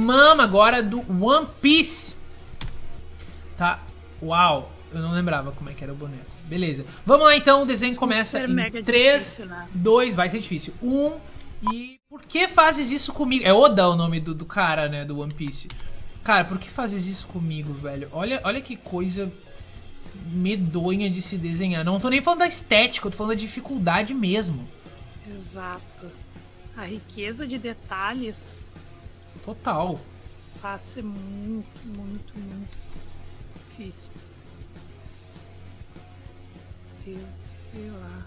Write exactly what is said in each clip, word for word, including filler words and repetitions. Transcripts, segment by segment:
Mom agora do One Piece. Tá? Uau. Eu não lembrava como é que era o boneco. Beleza. Vamos lá então. O desenho começa em três, dois, vai ser difícil. um e... Por que fazes isso comigo? É Oda o nome do, do cara, né? Do One Piece. Cara, por que fazes isso comigo, velho? Olha, olha que coisa medonha de se desenhar. Não tô nem falando da estética, eu tô falando da dificuldade mesmo. Exato. A riqueza de detalhes total faz ser muito, muito, muito difícil. Sei lá.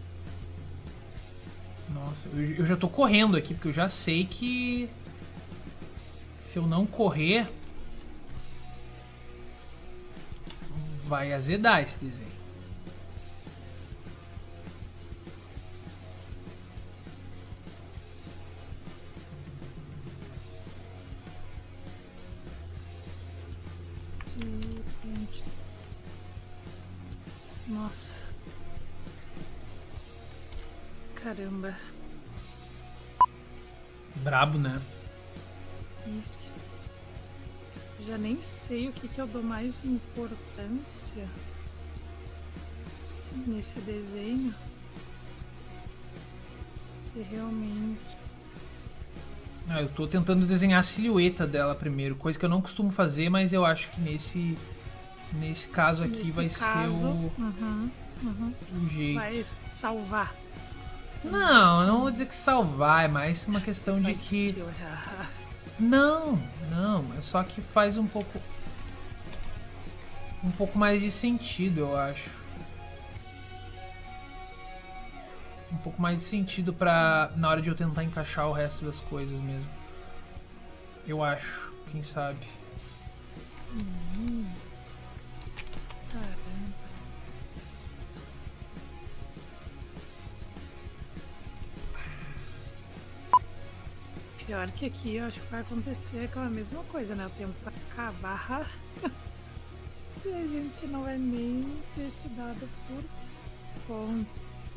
Nossa, eu, eu já tô correndo aqui, porque eu já sei que se eu não correr vai azedar esse desenho. Nossa. Caramba. Brabo, né? Isso. Já nem sei o que, que eu dou mais importância nesse desenho. E realmente... Ah, eu tô tentando desenhar a silhueta dela primeiro, coisa que eu não costumo fazer, mas eu acho que nesse nesse caso aqui nesse vai caso, ser o, uhum, uhum. o jeito. Vai salvar. Não, eu não vou dizer que salvar, é mais uma questão de que... Não, não, é só que faz um pouco... Um pouco mais de sentido, eu acho. Um pouco mais de sentido pra... Na hora de eu tentar encaixar o resto das coisas mesmo. Eu acho, quem sabe. Hum. Caramba. Pior que aqui eu acho que vai acontecer aquela mesma coisa, né? O tempo vai acabar e a gente não vai nem ter se dado por conta.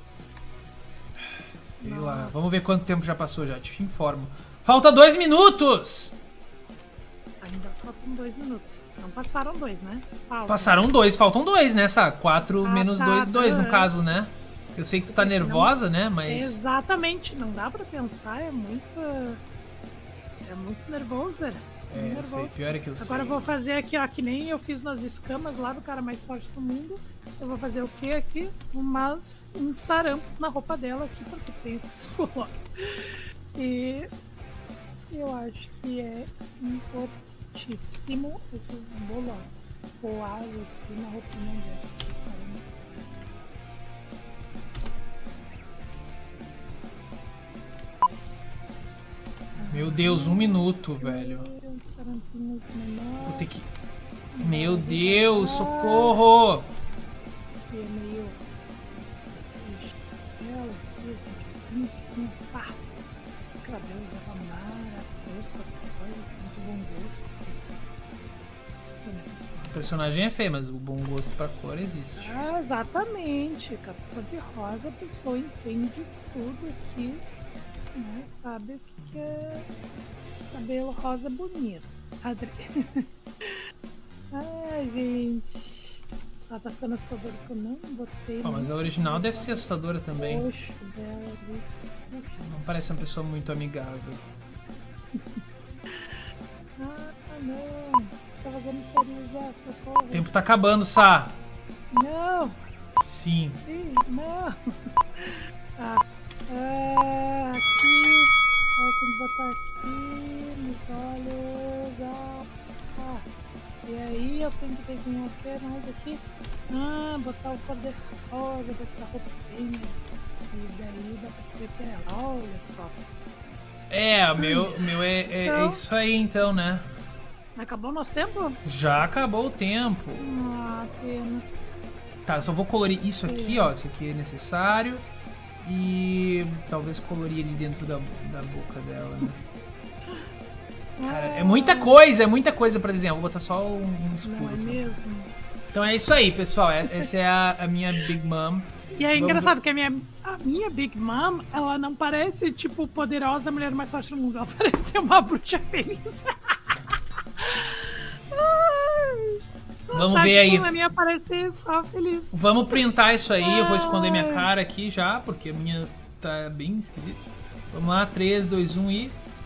Sei Nossa. lá, vamos ver quanto tempo já passou já, te informo. Falta dois minutos! Ainda faltam dois minutos. Não passaram dois, né? Falta. Passaram dois, faltam dois, né? Essa quatro ah, menos tá, dois, dois tá. no caso, né? Eu sei que tu tá nervosa, não... né? Mas. Exatamente, não dá pra pensar, é muito. É muito nervoso. É, é eu sei, pior é que eu Agora sei. eu vou fazer aqui, ó, que nem eu fiz nas escamas lá do cara mais forte do mundo. Eu vou fazer o que aqui? Umas uns sarampos na roupa dela aqui, porque tem esses bolões. E eu acho que é importantíssimo esses bolões. Poás aqui na roupinha dela, do sarampo. Meu Deus, um minuto, velho. Vou ter que... Meu Deus, socorro! Aqui é meio... Ela aqui, assim, pá. Cabelo da maravilhoso, muito bom gosto. Isso. O personagem é feio, mas o bom gosto pra cor existe. Ah, exatamente. Cor de rosa, a pessoa entende tudo aqui. Né? Sabe o que, que é cabelo rosa bonito. Adri. Ai, gente. Ela tá ficando assustadora que eu não botei. Oh, mas a original deve ser assustadora também. Roxo dela ali. Não parece uma pessoa muito amigável. Ah, não. Tá fazendo serializar essa porra. O tempo tá acabando, Sá. Não. Sim. Sim, não. Tá. Ah, aqui, eu tenho que botar aqui nos olhos. Ah, ah. E aí eu tenho que desenhar o que mais aqui? Ah, botar o cor de rosa dessa roupinha. E daí dá pra ver que é ela. Olha só. É, o meu, o meu é, é, então, é isso aí então, né? Acabou o nosso tempo? Já acabou o tempo. Ah, pena. Tá, só vou colorir isso aqui, ó. Isso aqui é necessário. E talvez colorir ali dentro da, da boca dela, né? Cara, é muita coisa, é muita coisa pra desenhar. Vou botar só um, um escuro. Não é mesmo? Então é isso aí, pessoal. Essa é a, a minha Big Mom. E é engraçado que a minha, a minha Big Mom, ela não parece, tipo, poderosa mulher mais forte do mundo. Ela parece uma bruxa feliz. Vamos tá, ver tipo, aí. A minha parece só feliz. Vamos printar isso aí. Eu vou esconder minha cara aqui já, porque a minha tá bem esquisita. Vamos lá, três, dois, um e...